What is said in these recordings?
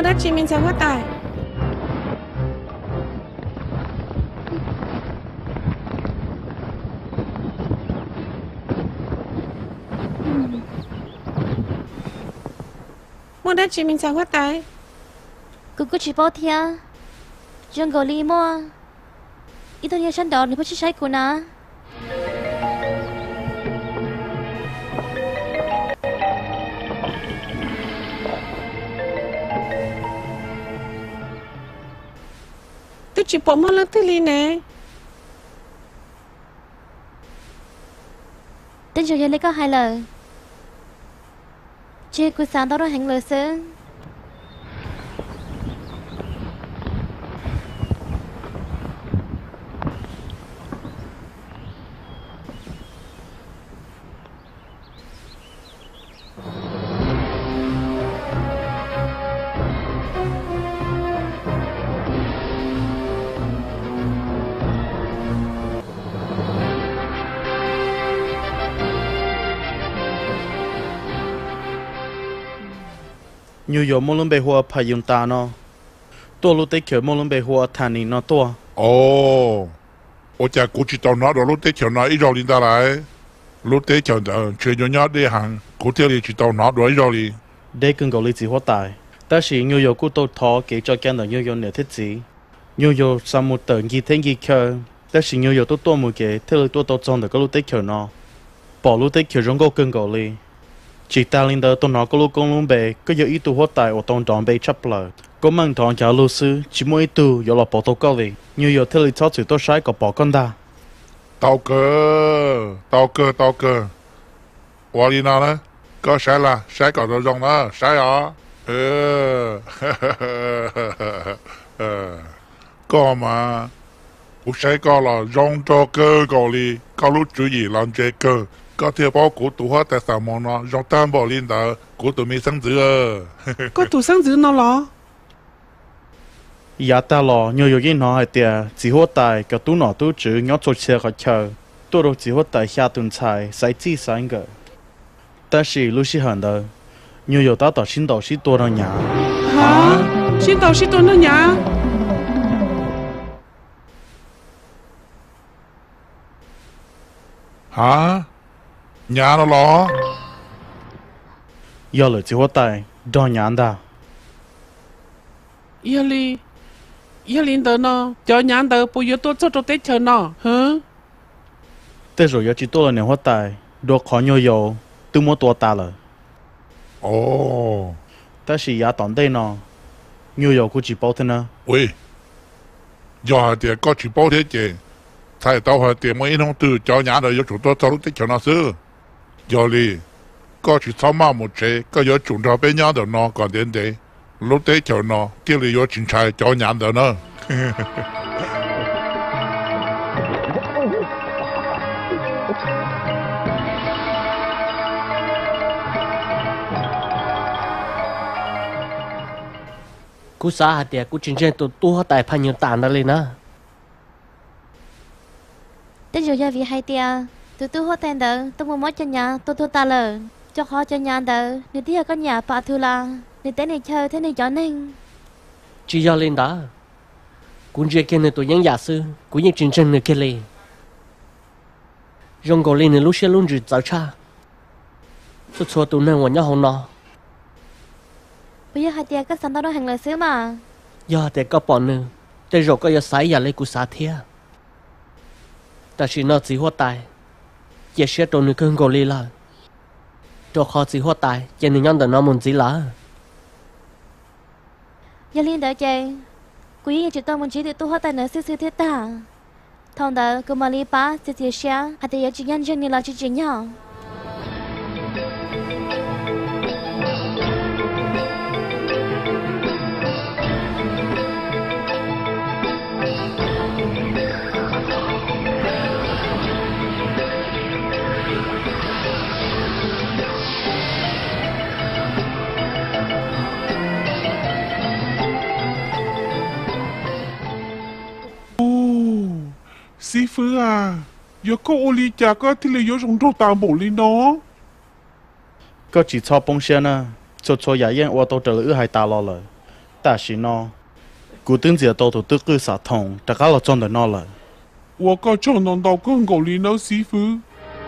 đã chỉ mình sao quá tài mua đã chỉ mình sao quá tài cũng có chỉ bao thia dân gò li mua ít thôi chân đỏ thì bắt chiếc của nó tôi chỉ bỏ mua lần thứ li nè tên chủ nhân lấy có hai lời chị cứ sáng đó rồi hành lời sớm nhiều giờ mong muốn bị hoa phải dùng ta nó tôi lúc đấy kiểu mong muốn bị hoa thằng này nó to ồ tôi chỉ cố chỉ tao nói đó lúc đấy kiểu nói ít rồi đi ra lại lúc đấy kiểu chuyện nhỏ nhỏ để hàng cố theo đi chỉ tao nói đó ít rồi đi để cần gọi lý chỉ hoa tài ta chỉ nhiều giờ cũng tôi thọ kể cho cái nào nhiều giờ nè thiết gì nhiều giờ sau một tuần gì thế gì cơ ta chỉ nhiều giờ tôi một cái thế là tôi trong được cái lúc đấy kiểu nó bỏ lúc đấy kiểu giống có cần gọi lý chỉ ta lên đó tôi nói có lúc công luôn bề có giờ ít tu hoa tài ở trong đòn bề chấp lời có mang thằng cháu lưu sư chỉ mỗi ít tu giờ là bỏ tôi câu đi nhiều giờ thế là cháu chỉ tôi sai có bỏ con ta tao cơ qua đi nào nữa có sai là sai có đồ dùng đó sai à có mà cũng sai có là dùng cho cơ gọi đi có lúc chú ý làm chơi cơ có thể bảo cụ tụ hóa tại sao mà nó dùng tam bảo linh đó cụ tụ mi sinh tử có tụ sinh tử nó lo giờ ta lo nhiều giờ cái nó hay tiệt chỉ hoa tài cái tu nó tu chữ nhóc cho xe cái chờ tôi đâu chỉ hoa tài下顿菜sai chỉ三个但是路是很的nhiều giờ ta到新岛是多了nhà hả xin tàu nó nhà hả nhà nó lo giờ là chỉ hoa tài đo nhà đó yêu linh đó nó cho nhà đó bây giờ tôi cho tết chờ nó hả thế rồi giờ chỉ tôi là nhà hoa tài đồ khó nhiều giờ tôi mua tua ta rồi ồ ta chỉ giá tận đây nó nhiều giờ cũng chỉ bảo thế nữa 喂giờ thì có chỉ bảo thế chứ thay tao hỏi thì mấy ông từ cho nhà rồi chúng tôi cho lúc tết cho nó xưa giờ đi có chỉ sau mà một chế có giờ chúng ta bên nhau được nó còn đến đấy lúc tết cho nó kia là giờ chính trai cho nhà được nó cú xã hạt địa cú chính trên tụt tua tại phan nhiều tàn đó lên á tên chủ nhân vì hai tia tụi tôi hốt tên đó tôi muốn cho nhà tôi thua ta lờ cho họ cho nhà đó nếu tia có nhà bà thu là nếu tên này chơi thế này cho nên chỉ do lên đó cú chơi kia này tụi những giả sư cú những chính trên này kia lên rong gò lên này lúc xe luôn rụt giáo cha số số tụi này hoàn nhau hồng nọ bây giờ hai tia các sản đó hành lời xứ mà giờ thì có bọn nữa để rồi có giờ sái giờ lấy cú xã thia ta chỉ nói chỉ hoa tài giờ sẽ trộn được cơn gò lên là cho họ chỉ hoa tài cho nên nhân nó muốn gì là giờ liên đỡ chơi quý nhà chúng tôi muốn chỉ được tu hoa tài nữa xứ thế ta thông đó cứ mà li ba sẽ chia sẻ hai tia chỉ nhân dân này là chỉ nhau sư phụ à giờ có ô ly trà có thì là giờ dùng đồ tạm bổ lên nó có chỉ cho bông xe nè cho giả yên ô tô trở lữ hai ta lo rồi 大是喏，古登节到头都个啥痛，大家老装的喏了。 我个长能到更狗里那师傅。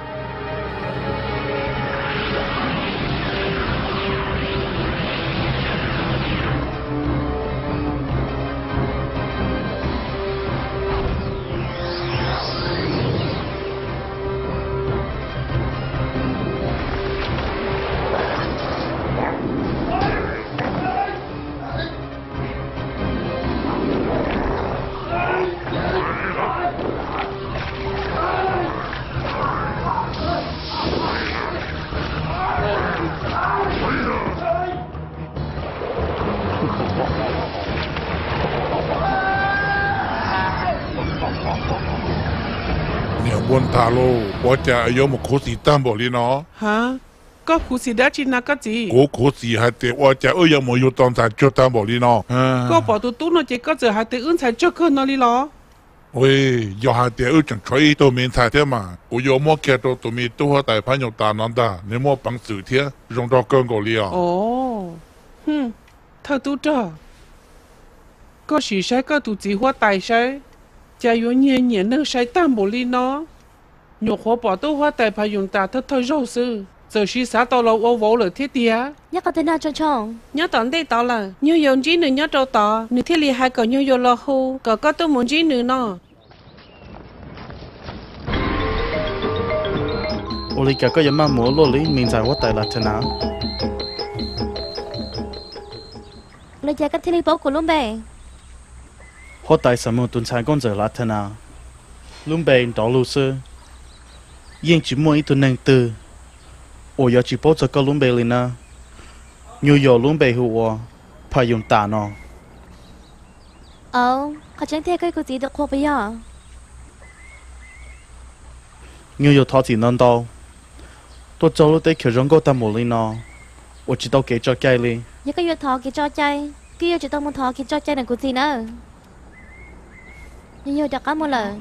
เนี่ยบนทาโลว่าจะอายุมันโคสีตั้มบอกเลยเนาะฮะก็คูสิได้จินะก็จีกูโคสีให้เตว่าจะยังมันอยู่ตอนสายจุดตั้มบอกเลยเนาะก็ปอตุตุนอเจก็จะหาเตอื่นใส่เจ้าขึ้นนอลีหรอเว้ยอย่าให้เตจังช่วยตัวมีนสายเท่ามากูยอมแค่ตัวมีตัวแต่พันยตานันดาเนี่ยมั่วปังสื่อเท่ารงดอกเกินกูเลยอ่ะโอ้เธอตุจ้าก็สีใช้ก็ตุจีหัวไตใช้จะอยู่เนียนึงใช้ตั้มบุลีเนาะหยกหัวปอตัวหัวไตพายุงตาเธอรู้สึจะสีสาตอเราโอ้โหเลยที่เดีย nhắc có tên nào cho chồng nhớ tận đây tao là nhớ dùng chỉ nữa nhớ trâu tao nữa thiết li hai cậu nhớ dùng lo hu cậu có tôi muốn chỉ nữa nó ô lý cả có yếm mà múa lô lý mình giải hóa tại là thế nào? lời cha các thiên lý bố của luôn bè Hóa tại sao mà tuần sáng con giờ là thế nào? Lúc bè đó lưu sư yên chỉ mua ít tuần năng tư ô giờ chỉ bố cho có lúc bè lên na nhiều giờ lúc bè hùa phải dùng tà nó họ chẳng thể cái gì được khoa bây giờ nhiều giờ thọ thì non đâu tôi cho lúc đấy kiểu rong câu tâm một lên nó ô chỉ tao kể cho cái đi nhớ cái việc thọ kia cho chay kia chỉ tao muốn thọ kia cho chay là của gì nữa nhiều đã có một lần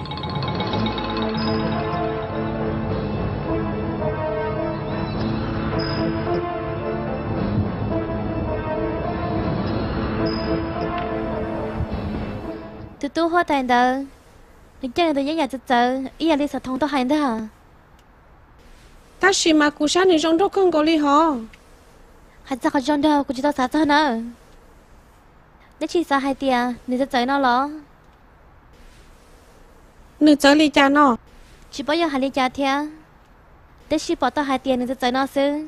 tụi tôi hoa tiền đâu đi chơi tụi nhà tự ý là đi sợ thông tôi hành đó hả ta chỉ mà cú sáng này trong đó không có lý họ hãy ra khỏi trong đâu của chúng ta xả ra nữa để chỉ xả hai tia nên sẽ chơi nó lo nữ chơi lý cha nó chỉ bao giờ hai ly trà thia để chỉ bỏ tao hai tia nên sẽ chơi nó sư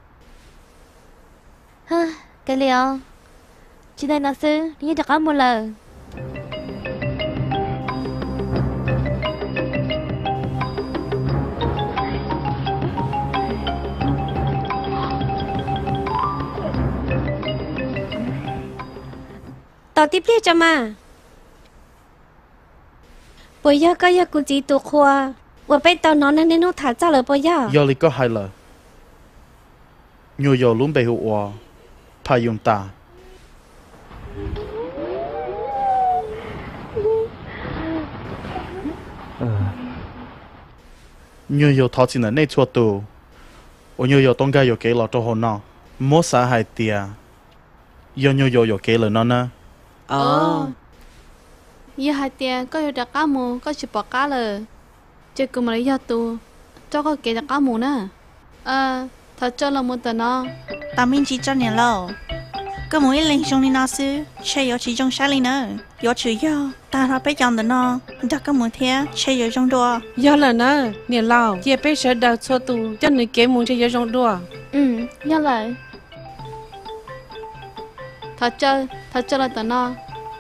ha cái liều chỉ đây nó sư như đã có một lần tao tiếp liên cho mà bây giờ có giờ cũng chỉ tụ khoa và bây tao nói nên nó thả ra rồi bây giờ giờ lý có hai lời nhiều giờ lúc bè hùa phải dùng tà nhiều giờ thọ chỉ là nơi chùa tù ô nhiều giờ tông gai giờ kể lọ cho hồn nó mua xã hai tia giờ nhiều giờ kể lời nó nè giờ hai tia có giờ đặt cá mù có chỉ bỏ cáเลยchơi cùng mà lấy giờ tụ cho có kể đặt cá mù nè thật cho là một tờ nó tao mình chỉ cho nhiều lâu có mỗi lần trong đi nó sư chơi ở chỉ trong sáng lên nữa ở chữ do ta ra bé chọn nó đặt có mỗi thế chơi ở trong đua giờ là nè nè lao giờ bây giờ đào cho tụ cho nữ kế muốn chơi giờ trong đua nhớ lại thật cho là tờ nó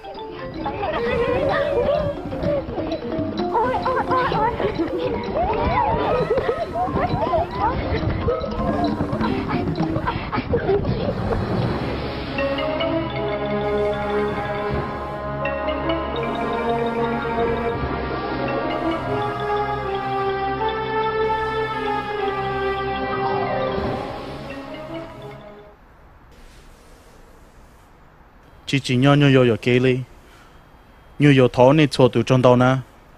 chỉ nhiều giờ kể đi nhiều giờ thọ nên chùa tụ trong đâu nè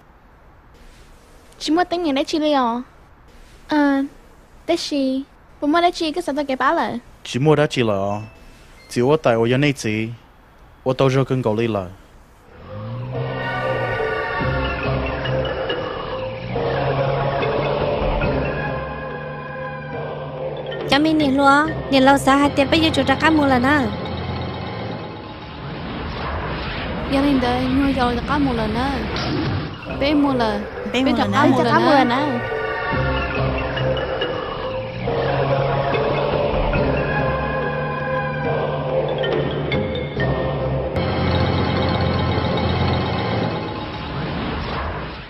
chỉ muốn tính ngày đấy chi liều đấy chi bố mua đấy chi cái sao tao kể báo lại chỉ mua đã chỉ là chỉ ở tại ở nhà này chỉ 我到咗跟狗里來。 cho mình nhìn luôn nhìn lâu xa hai tiền bây giờ chủ ra cá mù là nè gia đình đây nuôi dồi cho cá một lần á bé mua là Bé bé mua cho lần cá á. một cho lần cá mù là á nè